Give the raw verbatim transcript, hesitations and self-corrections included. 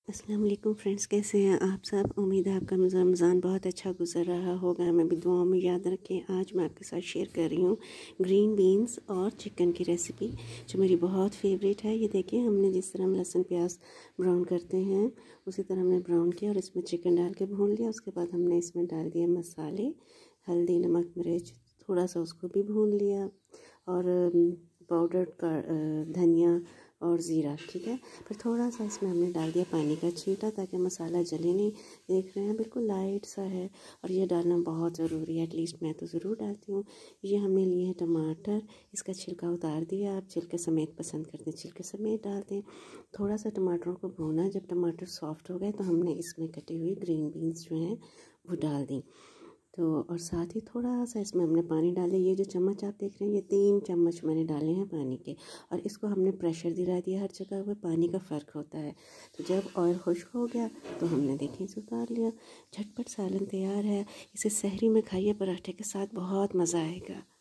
अस्सलाम वालेकुम फ्रेंड्स, कैसे हैं आप सब। उम्मीद है आपका रमज़ान बहुत अच्छा गुजर रहा होगा। हमें भी दुआओं में याद रखें। आज मैं आपके साथ शेयर कर रही हूँ ग्रीन बीन्स और चिकन की रेसिपी, जो मेरी बहुत फेवरेट है। ये देखिए, हमने जिस तरह हम लहसुन प्याज ब्राउन करते हैं उसी तरह हमने ब्राउन किया और इसमें चिकन डाल के भून लिया। उसके बाद हमने इसमें डाल दिए मसाले, हल्दी, नमक, मिर्च, थोड़ा सा उसको भी भून लिया और पाउडर का धनिया और ज़ीरा, ठीक है। फिर थोड़ा सा इसमें हमने डाल दिया पानी का छींटा ताकि मसाला जले नहीं। देख रहे हैं बिल्कुल लाइट सा है और ये डालना बहुत ज़रूरी है, एटलीस्ट मैं तो ज़रूर डालती हूँ। ये हमने लिए हैं टमाटर, इसका छिलका उतार दिया। आप छिलके समेत पसंद करते हैं छिलके समेत डाल दें। थोड़ा सा टमाटरों को भूना, जब टमाटर सॉफ्ट हो गए तो हमने इसमें कटी हुई ग्रीन बीन्स जो हैं वो डाल दी। तो और साथ ही थोड़ा सा इसमें हमने पानी डाले। ये जो चम्मच आप देख रहे हैं, ये तीन चम्मच मैंने डाले हैं पानी के, और इसको हमने प्रेशर दिला दिया। हर जगह पर पानी का फ़र्क होता है। तो जब ऑयल खुश्क हो गया तो हमने देखिए इसे उतार लिया। झटपट सालन तैयार है। इसे सहरी में खाइए पराठे के साथ, बहुत मज़ा आएगा।